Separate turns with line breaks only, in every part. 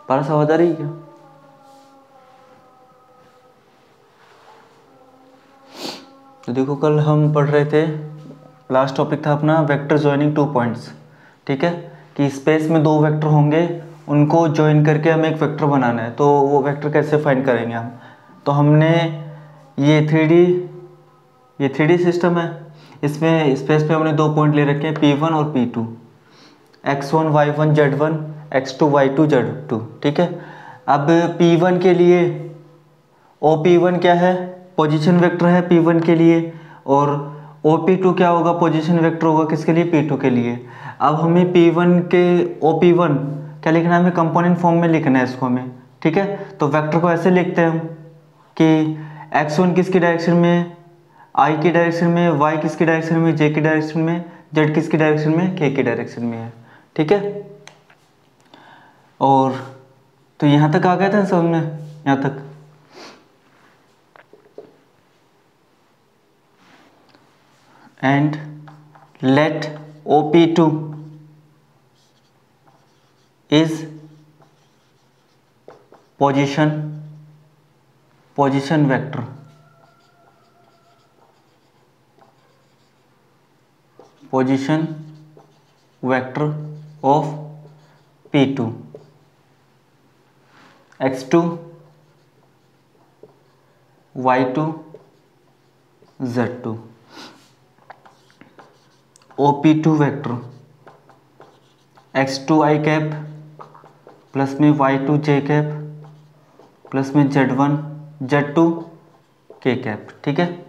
पारस आवाज आ रही है क्या? तो देखो कल हम पढ़ रहे थे, लास्ट टॉपिक था अपना वेक्टर ज्वाइनिंग टू पॉइंट्स। ठीक है, कि स्पेस में दो वेक्टर होंगे, उनको ज्वाइन करके हमें एक वेक्टर बनाना है। तो वो वेक्टर कैसे फाइंड करेंगे हम? तो हमने ये 3D सिस्टम है, इसमें स्पेस पे हमने दो पॉइंट ले रखे हैं P1 और P2, x1 y1 z1, x2 y2 z2। ठीक है, अब P1 के लिए OP1 क्या है? पोजीशन वेक्टर है P1 के लिए, और OP2 क्या होगा? पोजीशन वेक्टर होगा किसके लिए? P2 के लिए। अब हमें P1 के OP1 क्या लिखना है? हमें कंपोनेंट फॉर्म में लिखना है इसको हमें। ठीक है, तो वेक्टर को ऐसे लिखते हैं हम कि x1 किसकी डायरेक्शन में? I की डायरेक्शन में, y किसकी डायरेक्शन में? j की डायरेक्शन में, z किसकी डायरेक्शन में? k की डायरेक्शन में है। ठीक है, और तो यहाँ तक आ गया था समझ में? यहाँ तक and let OP2 is position vector, position vector of P2, x2 y2 z2। OP2 vector x2 i cap plus में y2 j कैप प्लस में z1 z2 k कैप। ठीक है,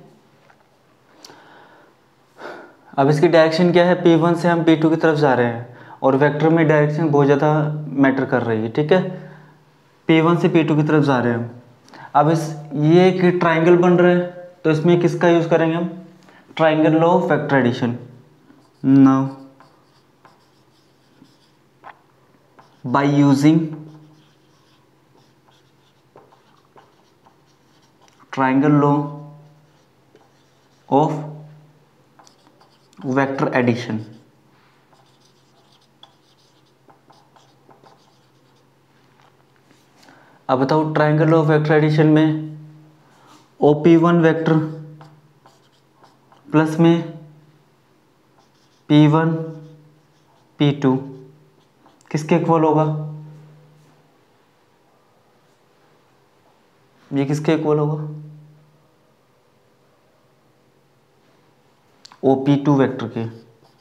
अब इसकी डायरेक्शन क्या है? P1 से हम P2 की तरफ जा रहे हैं, और वेक्टर में डायरेक्शन बहुत ज़्यादा मैटर कर रही है। ठीक है, P1 से P2 की तरफ जा रहे हैं हम। अब ये एक ट्राइंगल बन रहा है, तो इसमें किसका यूज़ करेंगे हम? Triangle law of vector addition. Now, by using triangle law of vector addition, अब बताओ triangle law of vector addition में OP1 वेक्टर प्लस में P1 P2 किसके इक्वल होगा? ये किसके इक्वल होगा? OP2 वेक्टर के।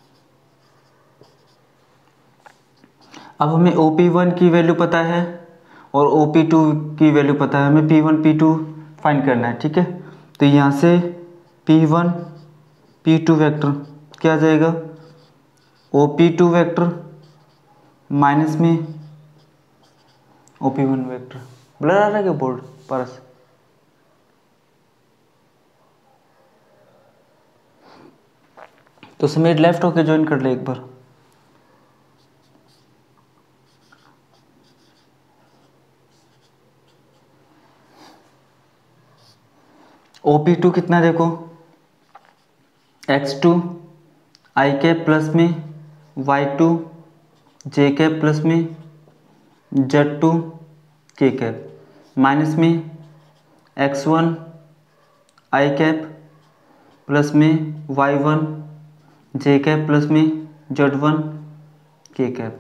अब हमें OP1 की वैल्यू पता है और OP2 की वैल्यू पता है, हमें P1 P2 फाइंड करना है। ठीक है, तो यहाँ से P1 P2 वेक्टर क्या आ जाएगा? OP2 वेक्टर माइनस में OP1 वेक्टर। ब्लर आ रहा है क्या बोर्ड पारस? तो समीर लेफ्ट होके ज्वाइन कर ले एक बार। OP2 कितना देखो? x2 i कैप प्लस में y2 j कैप प्लस में z2 k कैप माइनस में x1 i कैप प्लस में y1 j कैप प्लस में z1 k कैप।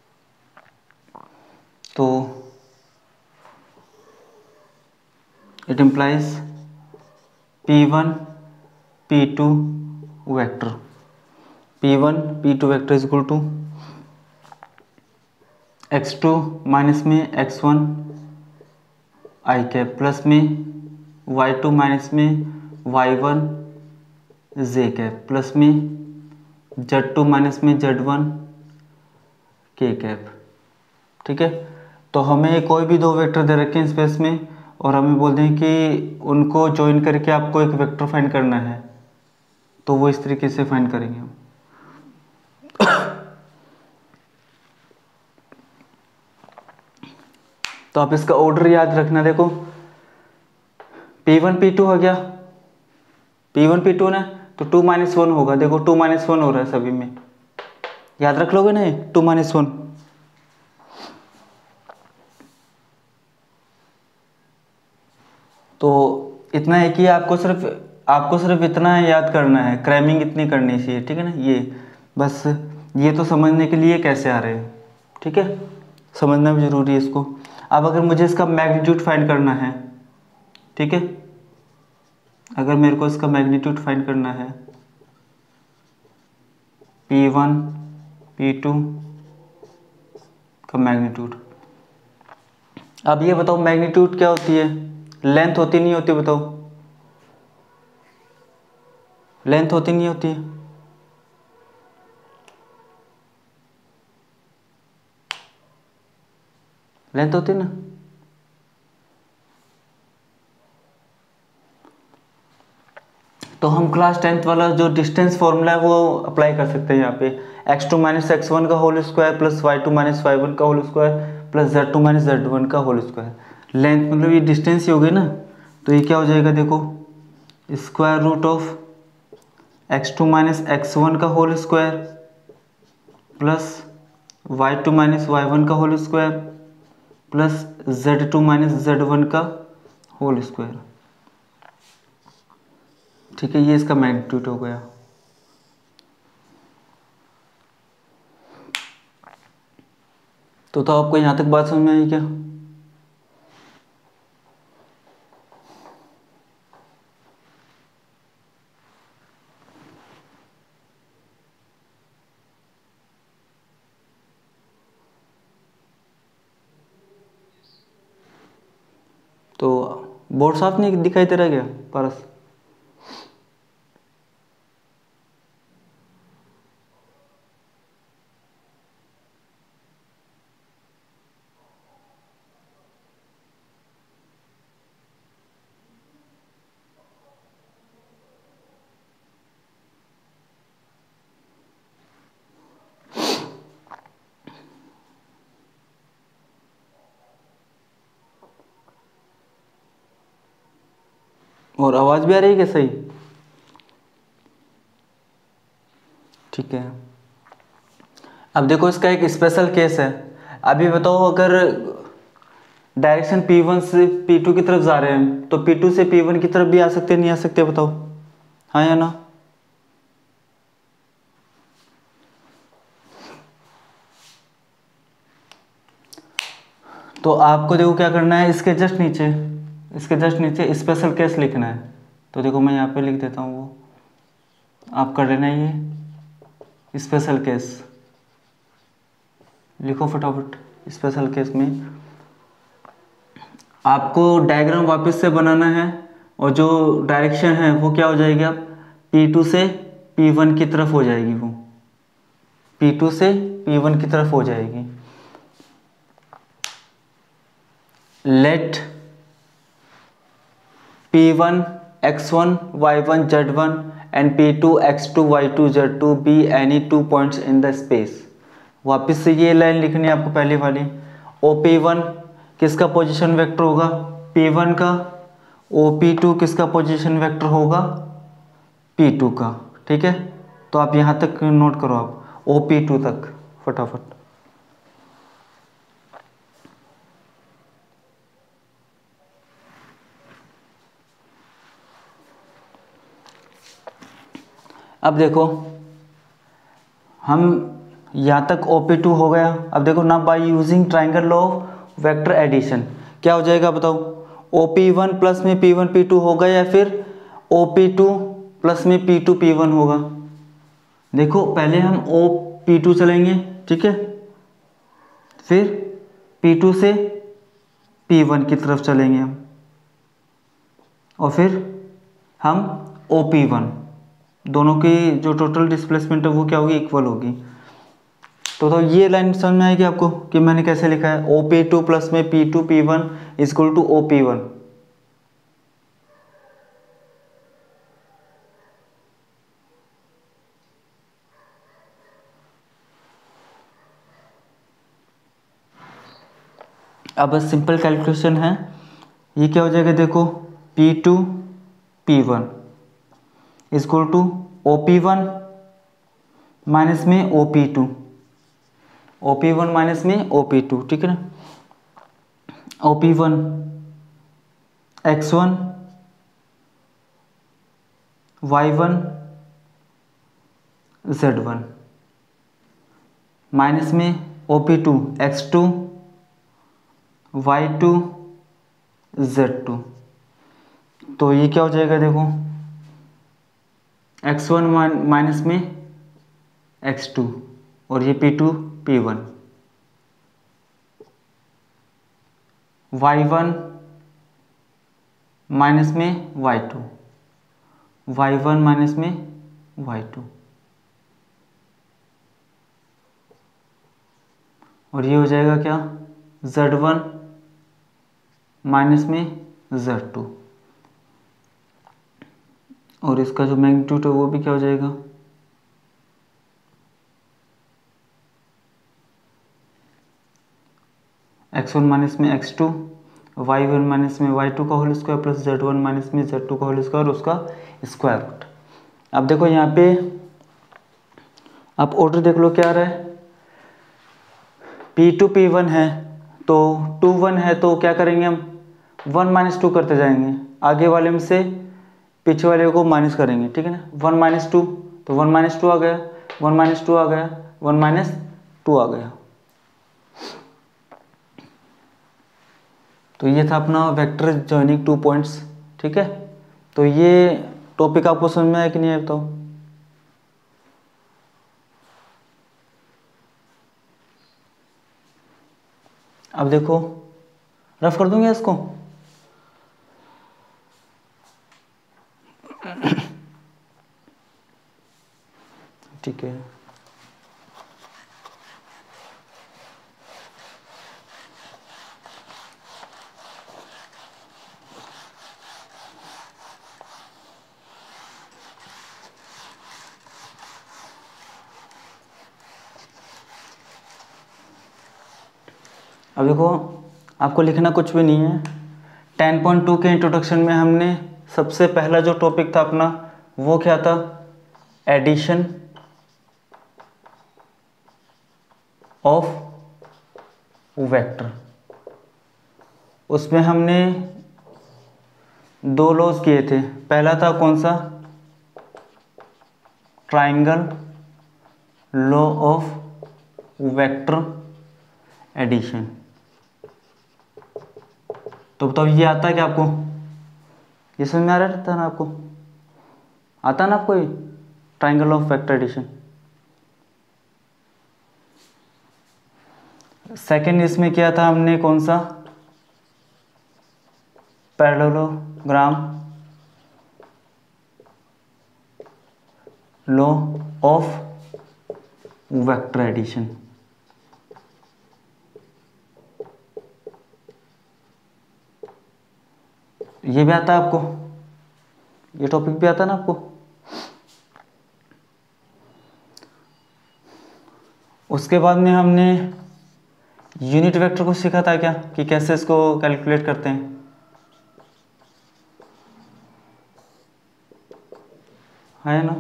तो it implies P1 P2 vector, P1 P2 vector is equal to x2 minus में x1 i cap plus में y2 minus में y1 j cap plus में z2 minus में z1 k cap. ठीक है, तो हमें कोई भी दो वेक्टर दे रखे हैं स्पेस में, और हमें बोल दें कि उनको ज्वाइन करके आपको एक वेक्टर फाइंड करना है, तो वो इस तरीके से फाइंड करेंगे हम। तो आप इसका ऑर्डर याद रखना। देखो P1 P2 हो गया, P1 P2 ना, तो 2 - 1 होगा। देखो 2 - 1 हो रहा है सभी में, याद रख लोगे ना 2 - 1। तो इतना है कि आपको सिर्फ इतना याद करना है, क्रैमिंग इतनी करनी चाहिए, ठीक है ना। ये बस, ये तो समझने के लिए कैसे आ रहे हैं, ठीक है, समझना भी ज़रूरी है इसको। अब अगर मुझे इसका मैग्नीट्यूड फाइंड करना है, ठीक है, अगर मेरे को इसका मैग्नीट्यूड फाइंड करना है, P1 P2 का मैग्नीट्यूड। अब ये बताओ मैग्नीट्यूड क्या होती है? लेंथ होती नहीं होती? बताओ, लेंथ होती नहीं होती है? लेंथ होती ना। तो हम क्लास 10th वाला जो डिस्टेंस फॉर्मूला है वो अप्लाई कर सकते हैं यहाँ पे। x2 माइनस x1 का whole square plus y2 minus y1 का whole square plus z2 minus z1 का होल स्क्वायर। लेंथ मतलब ये डिस्टेंस ही हो गई ना, तो ये क्या हो जाएगा देखो, square root of x2 minus x1 का whole square plus y2 minus y1 का whole square plus z2 minus z1 का होल स्क्वायर। ठीक है, ये इसका मैग्नीट्यूड हो गया। तो आपको यहाँ तक बात समझ में आई क्या? तो बोर्ड साफ नहीं दिखाई दे रहा क्या पारस? और आवाज़ भी आ रही है क्या सही? ठीक है। अब देखो इसका एक स्पेशल केस है। अभी बताओ, अगर डायरेक्शन P1 से P2 की तरफ जा रहे हैं तो P2 से P1 की तरफ भी आ सकते नहीं आ सकते? बताओ, हाँ या ना? तो आपको देखो क्या करना है, इसके जस्ट नीचे स्पेशल केस लिखना है। तो देखो मैं यहाँ पे लिख देता हूँ, वो आप कर लेना, ये स्पेशल केस लिखो फटाफट। स्पेशल केस में आपको डायग्राम वापस से बनाना है और जो डायरेक्शन है वो क्या हो जाएगी, आप P2 से P1 की तरफ हो जाएगी, वो P2 से P1 की तरफ हो जाएगी। Let P1 x1 y1 z1 and P2 x2 y2 z2 be any two points in the space। वापस से ये लाइन लिखनी है आपको, पहली वाली। OP1 किसका पोजीशन वेक्टर होगा? P1 का। OP2 किसका पोजीशन वेक्टर होगा? P2 का। ठीक है, तो आप यहाँ तक नोट करो, आप OP2 तक फटाफट। अब देखो, हम यहाँ तक OP2 हो गया। अब देखो ना, by using triangle law of vector addition क्या हो जाएगा बताओ? OP1 प्लस में P1 P2 होगा या फिर OP2 प्लस में P2 P1 होगा? देखो पहले हम OP2 चलेंगे, ठीक है, फिर P2 से P1 की तरफ चलेंगे हम, और फिर हम OP1, दोनों की जो टोटल डिस्प्लेसमेंट है वो क्या होगी? इक्वल होगी। तो ये लाइन समझ में आएगी आपको कि मैंने कैसे लिखा है? OP2 प्लस में P2 P1 equal to OP1। अब बस सिंपल कैलकुलेशन है, ये क्या हो जाएगा देखो, P2 P1 equal to OP1 minus में OP2, OP1 माइनस में OP2, ठीक है ना। OP1 x1 y1 z1 minus में OP2 x2 y2 z2। तो ये क्या हो जाएगा देखो, x1 माइनस में x2 और ये P2 P1, y1 माइनस में y2, y1 माइनस में y2, और ये हो जाएगा क्या, z1 माइनस में z2, और इसका जो मैग्नीट्यूड है वो भी क्या हो जाएगा, x1 माइनस में x2, y1 माइनस में y2 का whole square plus z1 minus में z2 का होल स्क्वायर, उसका स्क्वायर रूट। अब देखो यहाँ पे आप ऑर्डर देख लो क्या आ रहा है, P2 P1 है तो 2 1 है तो क्या करेंगे हम, 1 माइनस 2 करते जाएंगे, आगे वाले में से पीछे वाले को माइनस करेंगे, ठीक है ना। 1 माइनस 2 तो 1 माइनस 2 आ गया, 1 माइनस 2 आ गया, 1 माइनस 2 आ गया। तो ये था अपना वेक्टर जॉइनिंग 2 पॉइंट्स, ठीक है। तो ये टॉपिक आपको समझ में आया कि नहीं आया बताओ। अब देखो रफ कर दूंगा इसको, ठीक है। अब देखो आपको लिखना कुछ भी नहीं है। 10.2 के इंट्रोडक्शन में हमने सबसे पहला जो टॉपिक था अपना वो क्या था, एडिशन ऑफ वेक्टर। उसमें हमने 2 लॉज किए थे। पहला था कौन सा, triangle law of vector addition. तो बताओ ये आता है क्या आपको, ये समझ में आ रहा था ना आपको, आता ना आपको ये triangle of vector addition. Second इसमें किया था हमने कौन सा, parallelogram law of vector addition. ये भी आता है आपको, ये टॉपिक भी आता है ना आपको। उसके बाद में हमने यूनिट वेक्टर को सीखा था क्या, कि कैसे इसको कैलकुलेट करते हैं। है ना,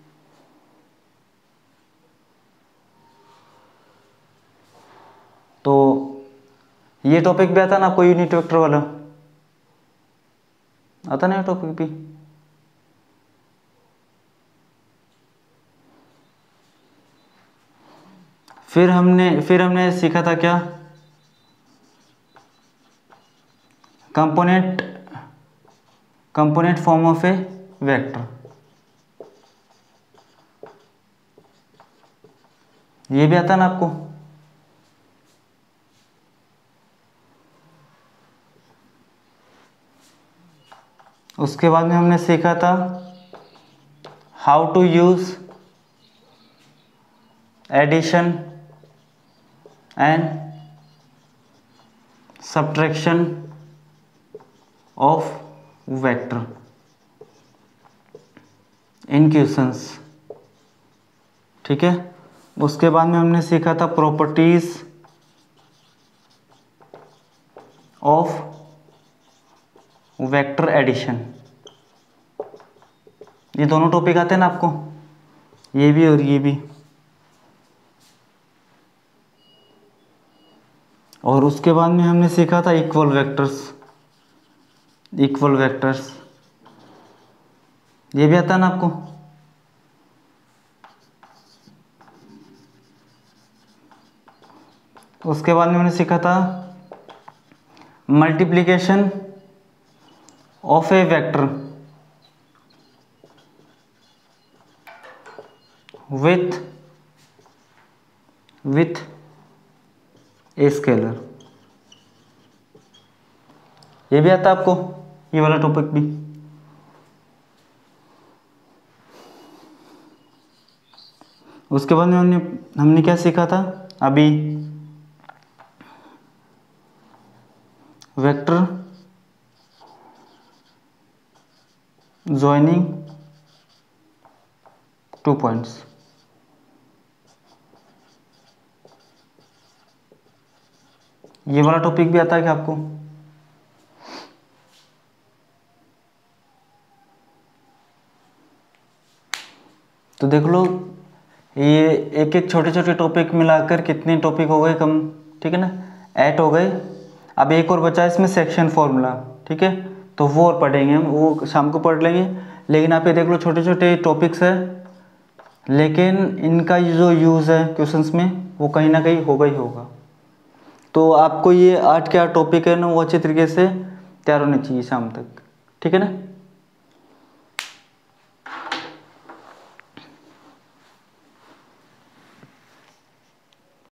तो ये टॉपिक भी आता ना आपको, यूनिट वेक्टर वाला आता ना टॉपिक भी। फिर हमने सीखा था क्या, component form of a vector. ये भी आता ना आपको। उसके बाद में हमने सीखा था how to use addition and subtraction of vector in questions, ठीक है। उसके बाद में हमने सीखा था प्रॉपर्टीज ऑफ वेक्टर एडिशन। ये दोनों टॉपिक आते हैं ना आपको, ये भी और ये भी। और उसके बाद में हमने सीखा था इक्वल वेक्टर्स, इक्वल वेक्टर्स, ये भी आता है ना आपको। उसके बाद में हमने सीखा था multiplication of a vector with a scalar, ये भी आता है आपको, ये वाला टॉपिक भी। उसके बाद में हमने क्या सीखा था अभी, वेक्टर ज्वाइनिंग 2 पॉइंट्स। ये वाला टॉपिक भी आता है क्या आपको? तो देख लो, ये एक एक छोटे छोटे टॉपिक मिलाकर कितने टॉपिक हो गए कम, ठीक है ना, 8 हो गए। अब एक और बचा है इसमें सेक्शन फॉर्मूला, ठीक है, तो वो और पढ़ेंगे हम, वो शाम को पढ़ लेंगे। लेकिन आप ये देख लो छोटे छोटे टॉपिक्स है, लेकिन इनका जो यूज़ है क्वेश्चंस में वो कहीं ना कहीं होगा ही होगा। तो आपको ये 8 के 8 टॉपिक है ना, वो अच्छे तरीके से तैयार होने चाहिए शाम तक, ठीक है ना।